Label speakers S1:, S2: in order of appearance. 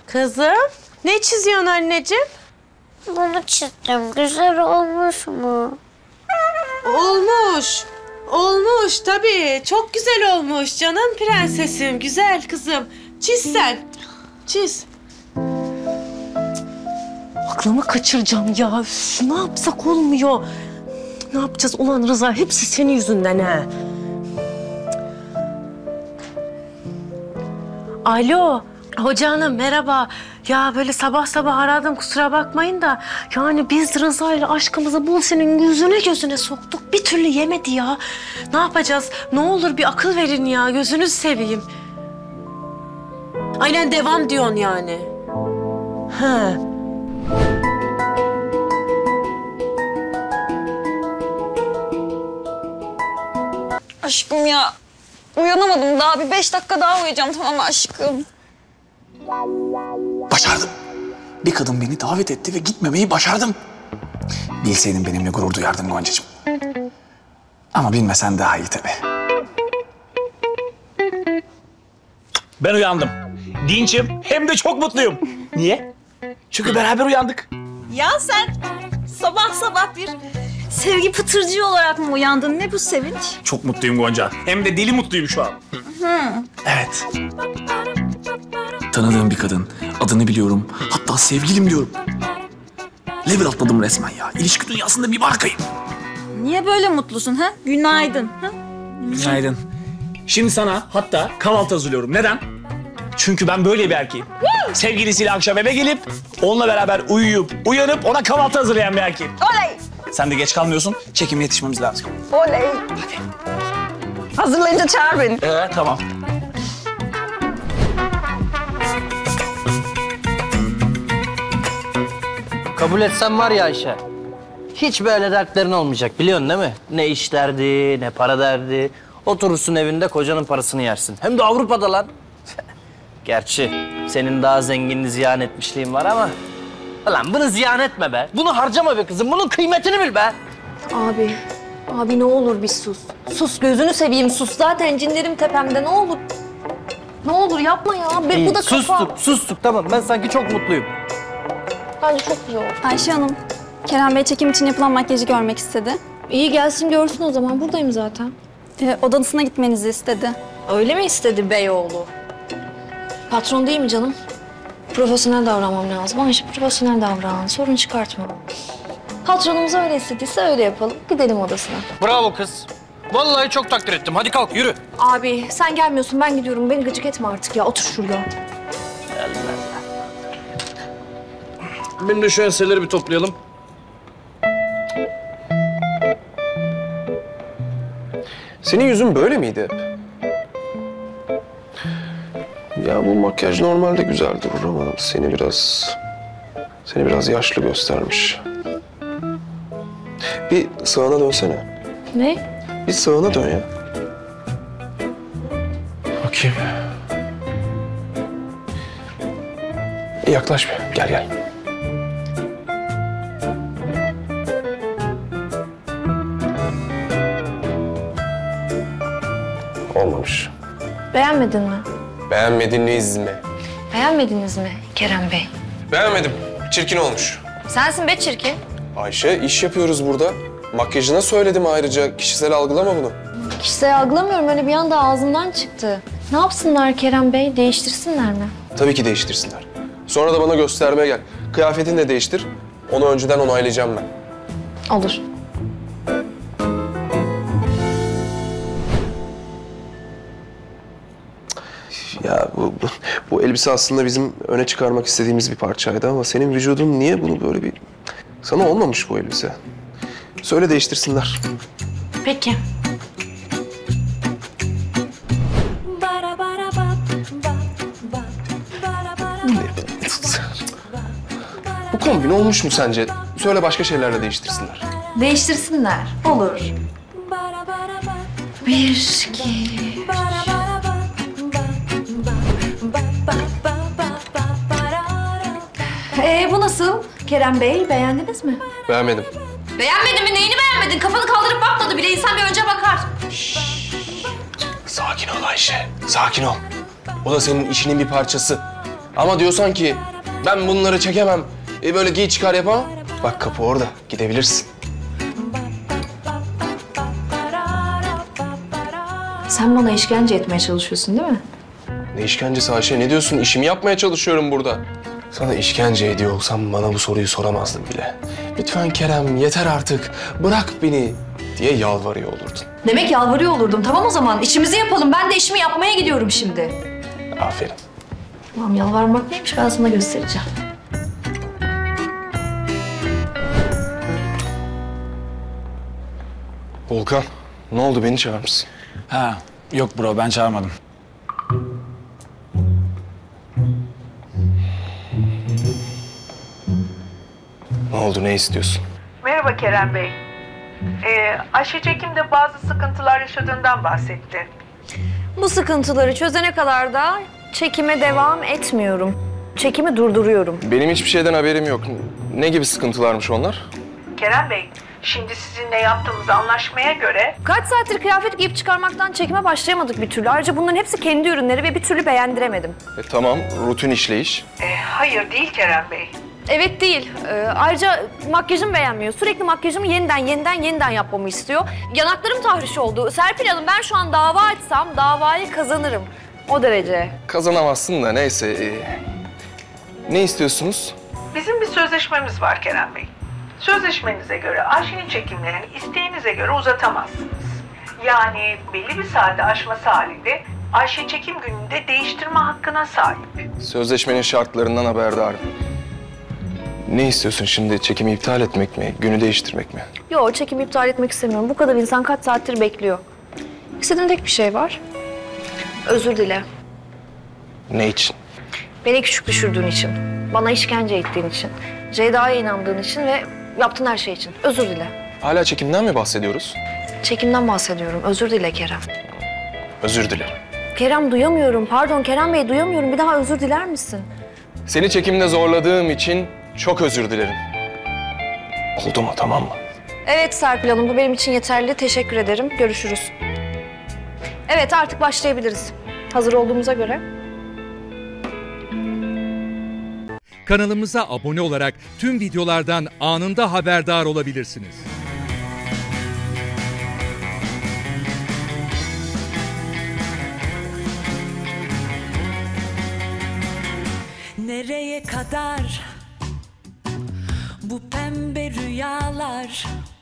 S1: Kızım, ne çiziyorsun anneciğim?
S2: Bunu çizdim. Güzel olmuş mu?
S1: Olmuş. Olmuş tabii. Çok güzel olmuş canım prensesim. Güzel kızım. Çiz sen. Çiz. Aklımı kaçıracağım ya. Üf, ne yapsak olmuyor. Ne yapacağız? Ulan Rıza hepsi senin yüzünden ha. Alo. Hoca hanım merhaba. Ya böyle sabah sabah aradım kusura bakmayın da... Yani biz Rıza ile aşkımızı Buse'nin gözüne soktuk. Bir türlü yemedi ya. Ne yapacağız? Ne olur bir akıl verin ya. Gözünüzü seveyim. Aynen devam diyorsun yani. Ha.
S3: Aşkım ya. Uyanamadım daha. Bir 5 dakika daha uyuyacağım, tamam mı aşkım?
S4: Başardım. Bir kadın beni davet etti ve gitmemeyi başardım. Bilseydin benimle gurur duyardın Goncacığım. Ama bilmesen daha iyi tabii. Ben uyandım. Dinçim hem de çok mutluyum. Niye? Çünkü beraber uyandık.
S3: Ya sen sabah sabah bir sevgi pıtırcığı olarak mı uyandın? Ne bu sevinç?
S4: Çok mutluyum Gonca. Hem de deli mutluyum şu an. Evet. Tanıdığım bir kadın. Adını biliyorum. Hatta sevgilim diyorum. Level atladım resmen ya. İlişki dünyasında bir markayım.
S3: Niye böyle mutlusun ha? Günaydın. Ha?
S4: Günaydın. Şimdi sana hatta kahvaltı hazırlıyorum. Neden? Çünkü ben böyle bir erkeğim. Sevgilisiyle akşam eve gelip onunla beraber uyuyup uyanıp ona kahvaltı hazırlayan bir erkeğim.
S3: Oley!
S4: Sen de geç kalmıyorsun. Çekimle yetişmemiz lazım.
S3: Oley!
S4: Hadi.
S3: Hazırlayınca çağır beni.
S4: Tamam.
S5: Kabul etsen var ya Ayşe, hiç böyle dertlerin olmayacak biliyorsun değil mi? Ne iş derdi, ne para derdi. Oturursun evinde kocanın parasını yersin. Hem de Avrupa'da lan. Gerçi senin daha zenginini ziyan etmişliğin var ama... Lan bunu ziyan etme be. Bunu harcama be kızım. Bunun kıymetini bil be.
S6: Abi ne olur bir sus. Sus gözünü seveyim sus. Zaten cinlerim tepemde ne olur. Ne olur yapma ya. Bu da kafa.
S5: Sustuk tamam. Ben sanki çok mutluyum.
S6: Bence çok iyi oldu.
S7: Ayşe Hanım, Kerem Bey çekim için yapılan makyajı görmek istedi.
S6: İyi gelsin görsün o zaman. Buradayım zaten.
S7: Odasına gitmenizi istedi.
S6: Öyle mi istedi beyoğlu? Patron değil mi canım? Profesyonel davranmam lazım. Ayşe profesyonel davran. Sorun çıkartma. Patronumuz öyle istediyse öyle yapalım. Gidelim odasına.
S5: Bravo kız. Vallahi çok takdir ettim. Hadi kalk yürü.
S6: Abi sen gelmiyorsun ben gidiyorum. Beni gıcık etme artık ya. Otur şuraya.
S5: Benim de şu enseleri bir toplayalım.
S8: Senin yüzün böyle miydi hep? Ya bu makyaj normalde güzel durur ama seni biraz yaşlı göstermiş. Bir sağına dönsene.
S6: Ne?
S8: Bir sağına dön ya. Bakayım. Yaklaş bir. Gel. Olmamış.
S6: Beğenmedin mi?
S8: Beğenmediniz mi?
S6: Beğenmediniz mi Kerem Bey?
S8: Beğenmedim. Çirkin olmuş.
S6: Sensin be çirkin.
S8: Ayşe, iş yapıyoruz burada. Makyajına söyledim ayrıca. Kişisel algılama bunu.
S6: Kişisel algılamıyorum. Öyle bir anda ağzımdan çıktı. Ne yapsınlar Kerem Bey? Değiştirsinler mi?
S8: Tabii ki değiştirsinler. Sonra da bana göstermeye gel. Kıyafetini de değiştir. Onu önceden onaylayacağım ben.
S6: Olur.
S8: Ya bu elbise aslında bizim öne çıkarmak istediğimiz bir parçaydı ama senin vücudun niye bunu böyle bir... Sana olmamış bu elbise. Söyle değiştirsinler.
S6: Peki.
S8: Bu kombin olmuş mu sence? Söyle başka şeylerle değiştirsinler.
S6: Değiştirsinler. Olur. 1, 2... Bu nasıl Kerem Bey? Beğendiniz mi?
S8: Beğenmedim.
S6: Beğenmedin mi? Neyini beğenmedin? Kafanı kaldırıp bakmadı bile. İnsan bir önce bakar.
S8: Sakin ol Ayşe. Sakin ol. O da senin işinin bir parçası. Ama diyorsan ki ben bunları çekemem, böyle giy çıkar yapamam. Bak kapı orada, gidebilirsin.
S6: Sen bana işkence etmeye çalışıyorsun değil mi?
S8: Ne işkencesi Ayşe, ne diyorsun? İşimi yapmaya çalışıyorum burada. Sana işkence ediyor olsam bana bu soruyu soramazdın bile. Lütfen Kerem, yeter artık. Bırak beni diye yalvarıyor olurdun.
S6: Demek yalvarıyor olurdum. Tamam o zaman işimizi yapalım. Ben de işimi yapmaya gidiyorum şimdi.
S8: Aferin.
S6: Tamam yalvarmak neymiş ben sana göstereceğim.
S8: Volkan, ne oldu? Beni çağırmışsın.
S4: Ha, yok bro ben çağırmadım.
S8: Ne oldu, ne istiyorsun?
S9: Merhaba Kerem Bey. Ayşe Çekim de bazı sıkıntılar yaşadığından bahsetti.
S6: Bu sıkıntıları çözene kadar da çekime devam etmiyorum. Çekimi durduruyorum.
S8: Benim hiçbir şeyden haberim yok. Ne gibi sıkıntılarmış onlar?
S9: Kerem Bey, şimdi sizinle yaptığımız anlaşmaya göre...
S6: Kaç saattir kıyafet giyip çıkarmaktan çekime başlayamadık bir türlü. Ayrıca bunların hepsi kendi ürünleri ve bir türlü beğendiremedim.
S8: Tamam, rutin işleyiş.
S9: Hayır değil Kerem Bey.
S6: Evet değil. Ayrıca makyajımı beğenmiyor. Sürekli makyajımı yeniden yapmamı istiyor. Yanaklarım tahriş oldu. Serpil Hanım ben şu an dava açsam davayı kazanırım. O derece.
S8: Kazanamazsın da neyse. Ne istiyorsunuz?
S9: Bizim bir sözleşmemiz var Kerem Bey. Sözleşmenize göre Ayşe'nin çekimlerini isteğinize göre uzatamazsınız. Yani belli bir saate aşması halinde Ayşe çekim gününde değiştirme hakkına sahip.
S8: Sözleşmenin şartlarından haberdarım. Ne istiyorsun şimdi? Çekimi iptal etmek mi? Günü değiştirmek mi?
S6: Yok çekimi iptal etmek istemiyorum. Bu kadar insan kaç saattir bekliyor. İstediğim tek bir şey var. Özür dile.
S8: Ne için?
S6: Beni küçük düşürdüğün için. Bana işkence ettiğin için. Ceyda'ya inandığın için ve yaptığın her şey için. Özür dile.
S8: Hala çekimden mi bahsediyoruz?
S6: Çekimden bahsediyorum. Özür dile Kerem.
S8: Özür dilerim.
S6: Kerem duyamıyorum. Pardon Kerem Bey duyamıyorum. Bir daha özür diler misin?
S8: Seni çekimde zorladığım için çok özür dilerim. Oldu mu, tamam mı?
S6: Evet Serpil Hanım bu benim için yeterli. Teşekkür ederim. Görüşürüz. Evet artık başlayabiliriz. Hazır olduğumuza göre.
S10: Kanalımıza abone olarak tüm videolardan anında haberdar olabilirsiniz.
S11: Nereye kadar bu pembe rüyalar?